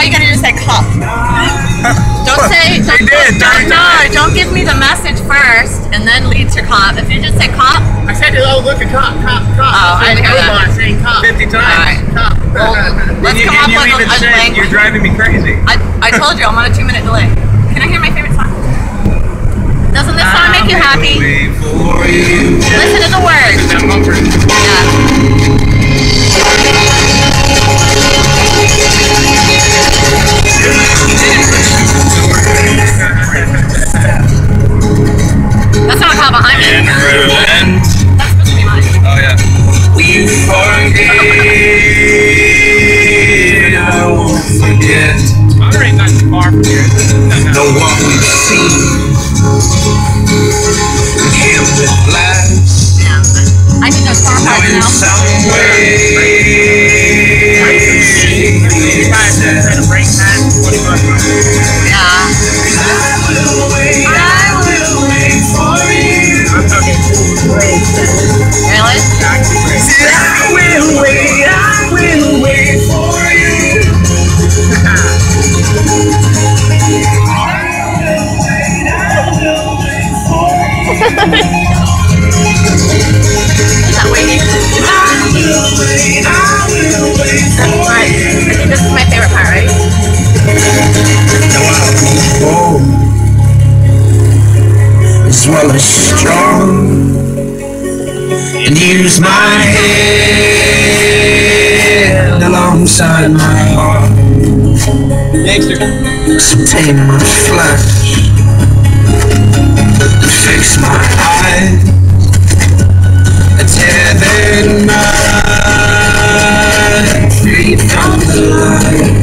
all you gotta do is say cup. Don't give me the message first and then lead to cop. If you just say cop. I said, oh, look at cop. Oh, I didn't hear that. Saying cop 50 times. All right. Cop. Well, let's come up with a language. You're driving me crazy. I told you I'm on a 2-minute delay. Can I hear my favorite song? Doesn't this song make you happy? Listen to the words. Yeah. That's not a call behind me. That's supposed to be mine. Oh yeah. We forget, I won't forget. Monterey's not too far from here. Know what we've seen. Him with blacks. Yeah. I think those car parts In now. some way. Yeah. Really? I will wait for you. Is that waiting? Alright. I think this is my favorite part, right? As well as strong, and use my head alongside my heart. So tame my flesh, fix my eyes, tethered my feet from the light.